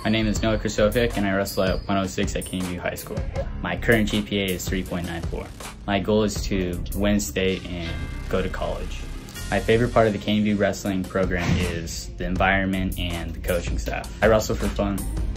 My name is Kristofiak and I wrestle at 106 at Canyon View High School. My current GPA is 3.94. My goal is to win state and go to college. My favorite part of the Canyon View wrestling program is the environment and the coaching staff. I wrestle for fun.